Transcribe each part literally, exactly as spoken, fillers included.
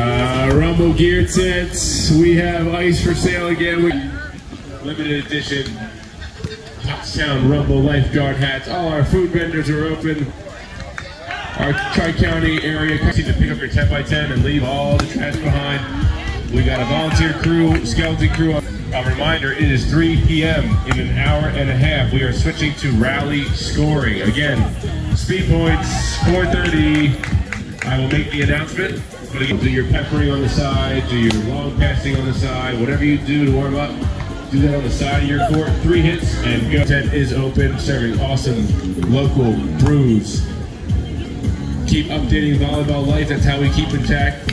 Uh, Rumble gear tents. We have ice for sale again. We limited edition Pottstown Rumble lifeguard hats. All our food vendors are open. Our Tri-County area to pick up your ten by ten and leave all the trash behind. We got a volunteer crew, skeleton crew. A reminder, it is three P M in an hour and a half. We are switching to rally scoring. Again, speed points, four thirty. I will make the announcement. But again, do your peppering on the side, do your long passing on the side, whatever you do to warm up, do that on the side of your court. Three hits and go. Tent is open, serving awesome local brews. Keep updating volleyball life. That's how we keep intact.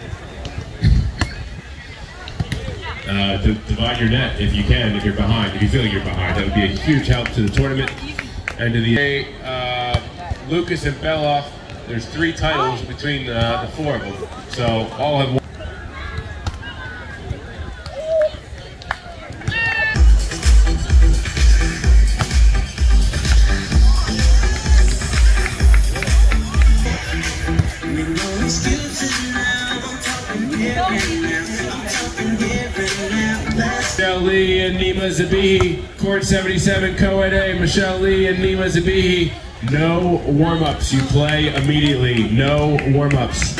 Uh, to divide your net if you can, if you're behind, if you feel like you're behind. That would be a huge help to the tournament and to the uh, Lucas and Beloff. There's three titles between uh, the four of them, so all have one. Michelle Lee and Nima Zabihi, court seventy-seven, co-ed A. Michelle Lee and Nima Zabihi. No warm-ups. You play immediately. No warm-ups.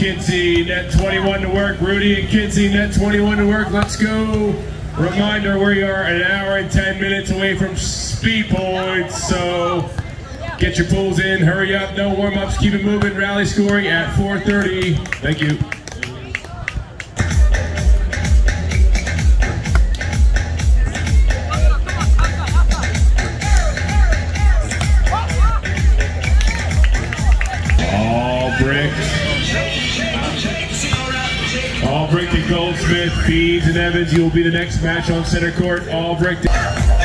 Kinsey, net twenty-one to work. Rudy and Kinsey, net twenty-one to work. Let's go. Reminder, we are an hour and ten minutes away from speed points, so get your pulls in, hurry up, no warm-ups, keep it moving. Rally scoring at four thirty. Thank you. Albrecht and Goldsmith, Beans and Evans, you will be the next match on center court. Albrecht.